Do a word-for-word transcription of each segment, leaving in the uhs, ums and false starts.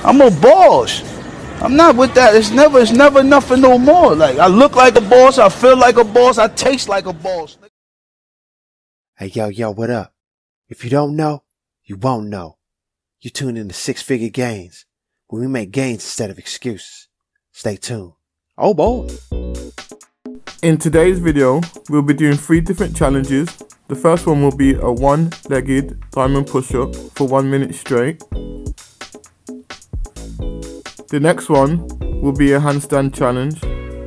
I'm a boss. I'm not with that. It's never, it's never nothing no more. Like, I look like a boss. I feel like a boss. I taste like a boss. Hey, yo, yo, what up? If you don't know, you won't know. You tune in to Six Figure Gains, where we make gains instead of excuses. Stay tuned. Oh boy. In today's video, we'll be doing three different challenges. The first one will be a one-legged diamond push-up for one minute straight. The next one will be a handstand challenge.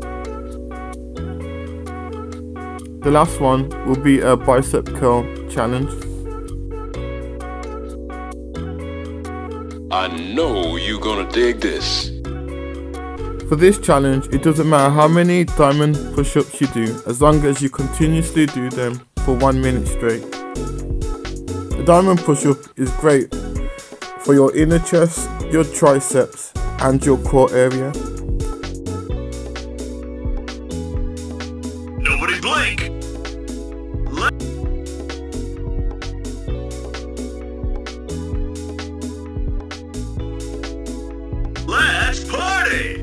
The last one will be a bicep curl challenge. I know you're gonna dig this. For this challenge, it doesn't matter how many diamond push-ups you do, as long as you continuously do them for one minute straight. The diamond push-up is great for your inner chest, your triceps, and your core area. Nobody blink. Let Let's party.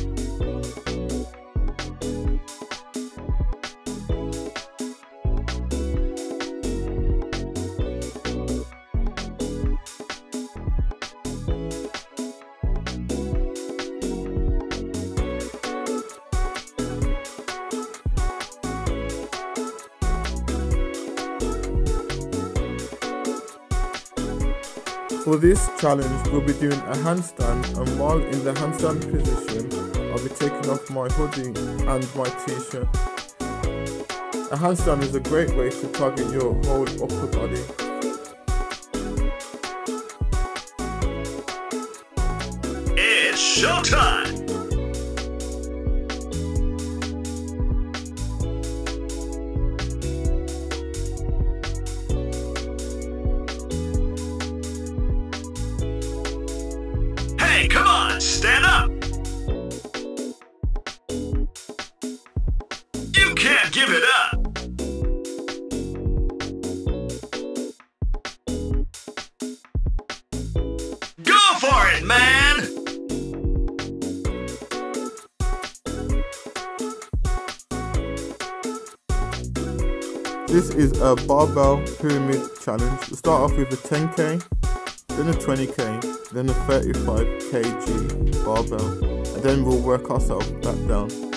For this challenge, we'll be doing a handstand, and while in the handstand position, I'll be taking off my hoodie and my t-shirt. A handstand is a great way to target your whole upper body. It's showtime. Hey, come on, stand up! You can't give it up! Go for it, man! This is a barbell pyramid challenge. We'll start off with a ten K, then a twenty K, then a thirty-five kilogram barbell, and then we'll work ourselves back down.